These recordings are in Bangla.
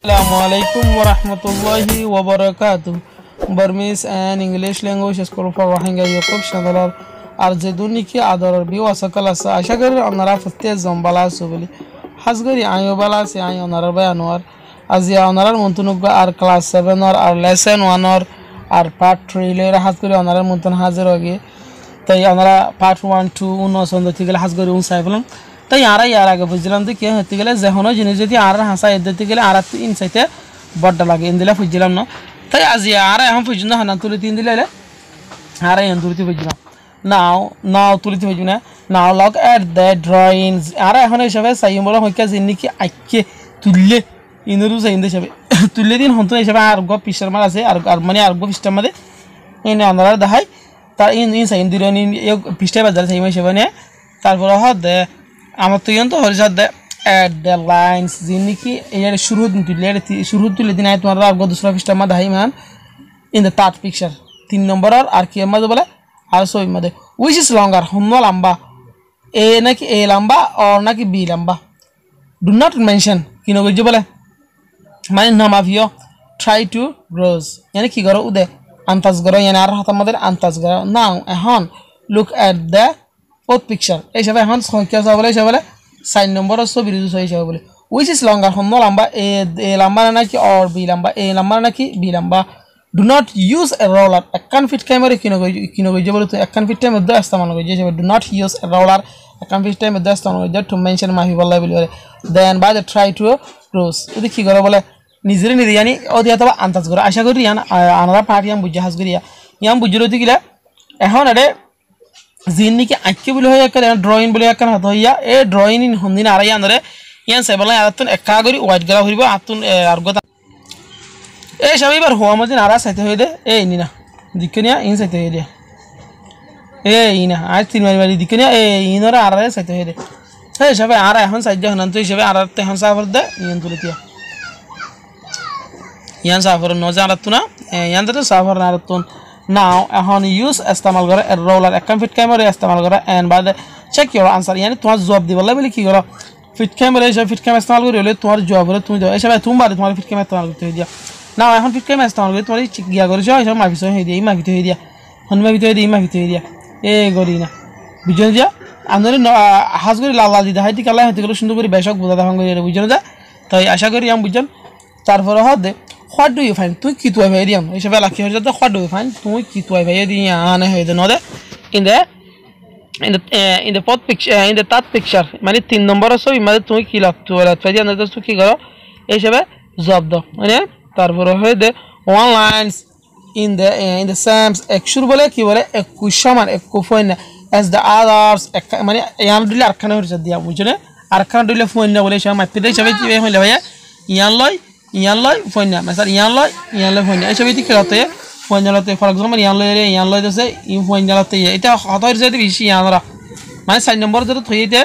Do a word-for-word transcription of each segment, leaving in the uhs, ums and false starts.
Assalamualaikum warahmatullahi wabarakatuh. Burmese and English language school for Rohingya YouTube channel আর যে দুনিকি আদরের বিও সকল আছে আশা করি আপনারা প্রত্যেক জন ভালো আছো বলি হাজগরি আইও ভালো আছে আই ওনার ভাই আনোয়ার আজি ওনার মন্তনুগ আর ক্লাস সেভেন আর আর লেসন ওয়ান আর পার্ট থ্রি এর হাজগরি ওনার মন্তন হাজির হগে তাই ওনারা পার্ট ওয়ান টু উনো সন্দ থেকে হাজগরি উন সাইবলাম তাই আর ইয়ার আগে বুঝলাম তো কি হতে গেলে যেহনো জিনিস যদি আর হাসা এদিতে গেলে আর তিন সাইতে বড় লাগে ইন দিলা বুঝলাম না তাই আজি আর এখন পর্যন্ত হানা তুলে তিন দিলে আর এখন তুলতে বুঝলাম now now তুলতে বুঝবি না now look at the drawings আর এখন হিসাবে সাই বলা হইকা জিনি কি আইকে তুললে ইনরু সাইন দে হিসাবে তুললে দিন হন্ত হিসাবে আর গো পিসার মার আছে আর আর মানে আর গো পিস্টার মধ্যে এনে আমরা দেখাই তার ইন ইন সাইন দিলে ইন পিস্টার বাজার সাই হিসাবে নে তারপর হদে আমার তো ইন তো হরিজাত দে at the lines জিনি কি এর শুরু দিন তুললে শুরু তুললে দিন আই তোমার আর গো দুসরা পিস্টার মধ্যে দেখাই মান in the third picture তিন নম্বর আর কি মধ্যে বলে আর সই মধ্যে which is longer হন্ন লম্বা এ নাকি এ লম্বা or নাকি বি লম্বা do not mention কি নগর যে বলে মানে নামাভিও try to grows মানে কি করো উদে আন্তাজ করো মানে আর হাত আমাদের আন্তাজ করো নাও এখন look at the fourth picture এই সব এখন সংখ্যা সব বলে সব বলে সাইন নম্বর সব বিরুদ্ধ সই সব বলে which is longer হন্ন লম্বা এ এ লম্বা নাকি or বি লম্বা এ লম্বা নাকি বি লম্বা do not use a roller একখান ফিট ক্যামেরা কিনো কিনো গই যে বলে তো একখান ফিট টাইমে দা ইস্তেমাল গই যে do not use a roller একখান ফিট টাইমে দা ইস্তেমাল গই to mention মাহি বলা বলি then by the try to cross এদি কি করে বলে নিজের নিজে yani ওদি অথবা আন্দাজ করে আশা করি ইয়ান আনারা পার্টি আম বুঝা হাস করিয়া ইয়াম বুঝলো দি গিলা এখন আরে জিন্নি কি আঁকি বলে হয় একটা ড্রয়িং বলে একখান হাত হইয়া এই ড্রয়িং ইন হন্দিন আরাই আনরে ইয়ান সেবলা আতুন একা করি হোয়াইট গলা হইব আতুন আর গতা এই সব এবার হওয়া মধ্যে নারা সাইতে হয়ে দে এই নি না দিকে নিয়ে ইন সাইতে হয়ে দে এই না আজ তিন মারি মারি দিকে নিয়ে এই ইনরা আর সাইতে হয়ে দে এই সব আর এখন সাইজ হন তো হিসেবে আর এখন সাফর দে ইন তুলে দিয়া ইয়ান সাফর নজা আর তুনা ইয়ান তো সাফর আর তুন নাও এখন ইউজ ইস্তেমাল করে রোলার একদম ফিট ক্যামেরা ইস্তেমাল করে এন্ড বাদ চেক ইওর আনসার yani তোমার জবাব দিবা বলে কি করো ফিট ক্যামেরা এসব ফিট ক্যামেরা ইস্তেমাল করে হলে তোমার জবাব হলে তুমি দাও এই সব তুমি বারে তোমার ফিট ক্যামেরা ইস্তেমাল করতে দিয়া না এখন ফিট ক্যামেরা ইস্তেমাল করে তোমার চিক গিয়া করেছো এসব মাফি সহ হয়ে দিয়ে মাফি হয়ে দিয়া হনমা ভিতরে দিয়ে মাফি হয়ে দিয়া এ গরি না বুঝছেন যা আন্দরে হাজ করে লাল লাল দিদা হাইতি কালা হতে গেলে সুন্দর করে বেশক বোঝা দেখা করে বুঝছেন যা তাই আশা করি আমি বুঝছেন তারপরে হদে হোয়াট ডু ইউ ফাইন্ড তুই কি তুই ভাই দিয়াম এসব লাকি হয়ে যাতে হোয়াট ডু ইউ ফাইন্ড তুই কি তুই ভাই দিয়ে আনে হয়ে দে নদে in the in the uh, in the fourth picture uh, in the third picture মানে তিন নম্বর ছবি মানে তুমি কি লাগতো রাত দিয়ে আন্দাজ তো কি করো এই সবে জব দাও মানে তারপর হয়ে দে one lines in the in the সামস একশুর বলে কি বলে একুশ সমান একুশ ফোন as the others মানে ইয়ান দিলে আরখানা হচ্ছে দিয়া বুঝছেন আরখানা দিলে ফোন না বলে সব মাপতে দেয় সবাই কি হইলে ভাইয়া ইয়ান লয় ইয়ান লয় ফোন না মানে ইয়ান লয় ইয়ান লয় ফোন না এই সবই কি করতে ফোন জ্বালাতে ফর এক্সাম্পল ইয়ান লয় ইয়ান লয় দছে ই ফোন জ্বালাতে এটা হতর যদি বেশি ইয়ানরা মানে চার নম্বর যদি থইতে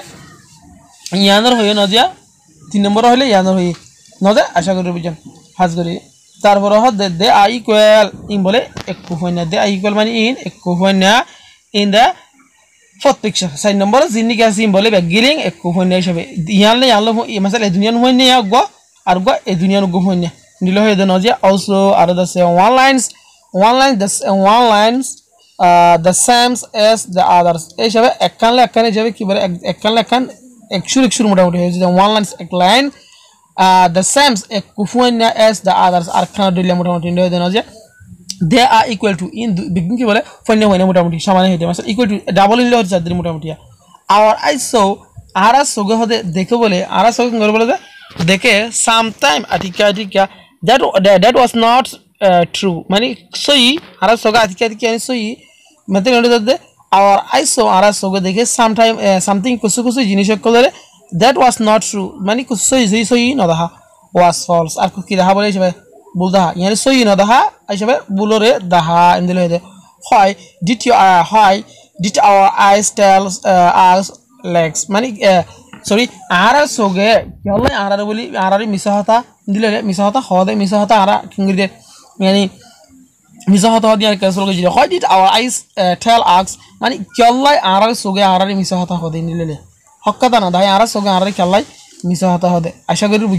ইয়ানর হয়ে না দিয়া তিন নম্বর হলে ইয়ানর হয়ে নদে আশা করি বুঝছেন হাজ করি তারপর হ দে দে আই ইকুয়াল ইন বলে একু হয় না দে আই ইকুয়াল মানে ইন একু হয় না ইন দা ফোর্থ পিকচার চার নম্বর জিনি কে সিম বলে বেগিলিং একু হয় না হিসাবে ইয়ানলে ইয়ানলে মাসাল এই দুনিয়া হয় না গো আর গো এই দুনিয়া গো হয় না দিল হয়ে দে নজিয়া অলসো আর দা সে ওয়ান লাইনস ওয়ান লাইন দা one lines the same as the others এই সবে একখান একখানে যাবে কি বলে একখান একখান একশুর একশুর মোটামুটি হয়ে যায় ওয়ান লাইন এক লাইন the same এক কুফুয়ানা as the others আর খান দিলে মোটামুটি হয়ে যায় যে they are equal to in begin কি বলে ফয়না হয়না মোটামুটি সমান হয়ে যায় মানে equal to ডাবল হলে হচ্ছে যাদের মোটামুটি our I saw আরা সগে হতে দেখে বলে আরা সগে করে বলে দেখে sometime আটিকা আটিকা that that was not uh, true মানে সই আরা সগে আটিকা আটিকা সই मतलब ये होता है और I saw आरा सोगे देखे sometime uh, something कुछ कुछ जिनिस को ले that was not true मानी कुछ सोई सोई सोई ना दहा was false আর कुछ কি দहा বলে হিসেবে বল দहा यानी সোই না দहा হিসেবে বলরে দहा ইনদিলে হতে হয় did you uh, হয় did our eyes tell uh, us legs मानी सॉरी आरा सोगे কেলে আরা বলি আরারি মিছা হতা ইনদিলে মিছা হতা হদে মিছা হতা আরা কিংরি দে यानी মিছা হতা দিয়ার কেসল গজি হয় ডিড আওয়ার আইস টেল আক্স মানে কেলাই আরার সোগে আরারি মিছা হতা হদে নিলে হক্কাতা না দাই আরা সোগে আরারি কেলাই মিছা হতা হদে আশা করি বুঝছেন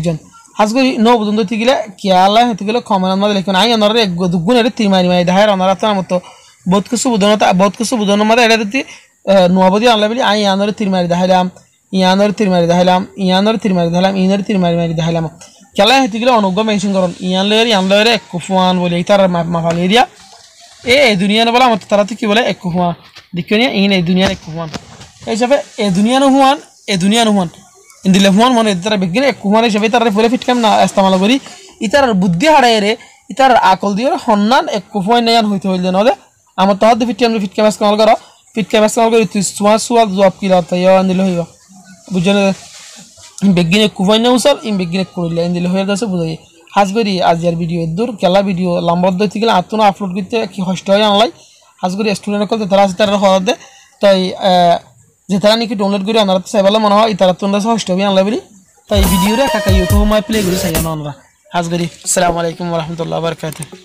হাজগরি নো বুদন দতি গিলা কিয়ালা হেতু গিলা কমেন্ট মধ্যে লিখুন আই অনরে এক দুগুনের তিমারি মাই দাহের অনরা তো মতো বহুত কিছু বুদনতা বহুত কিছু বুদনের মধ্যে এটা দতি নুয়াবদি আনলা বলি আই অনরে তিমারি দাহেলাম ইয়ানরে তিমারি দাহেলাম ইয়ানরে তিমারি দাহেলাম ইনরে তিমারি মারি দাহেলাম কেলা হেতু গিলা অনুগ্য মেনশন করুন ইয়ান লেয়ার ইয়ান লেয়ার এক কুফওয়ান বলে ইতার মাফাল এরিয়া এ এই দুনিয়া বলা মত তারা তো কি বলে এক কুফওয়ান দিকনিয়া ইন এই দুনিয়া এক কুফওয়ান এই হিসাবে এই দুনিয়া নুহুয়ান এই দুনিয়া নুহুয়ান ইন্দিলে হুয়ান মনে তারা বিজ্ঞান এক কুফওয়ান হিসাবে তারা ফুলে ফিট কাম না ইস্তেমাল করি ইতার বুদ্ধি হারায় রে ইতার আকল দিয়ে হন্নান এক কুফওয়ান নেয়ান হইতে হইলে নলে আমার তো হাতে ফিট কাম ফিট কাম ইস্তেমাল করো ফিট কাম ইস্তেমাল করি তুই সুয়া সুয়া জবাব কি লাতা ইয়া ইন্দিলে হইবা বুঝলে বিজ্ঞান এক কুফওয়ান না উসাল ইন বিজ্ঞান করিলে ইন্দিলে হয়ে যাচ্ছে বুঝাই হাজগরি আজিয়ার ভিডিও দূর কেলা ভিডিও লম্বদ দিতে গেলে আত্মনা আপলোড করতে কি কষ্ট হয় অনলাই হাজগরি স্টুডেন্ট কল তারা আছে তারা হওয়া দে তাই যে তারা নাকি ডাউনলোড করে আনারা চাইবলে মনে হয় তারা তোমরা কষ্ট হবে অনলাই বলি তাই ভিডিওটা কাকা ইউটিউব মাই প্লে করে চাই না আমরা হাজগরি আসসালামু আলাইকুম ওয়া রাহমাতুল্লাহি ওয়া বারাকাতুহু।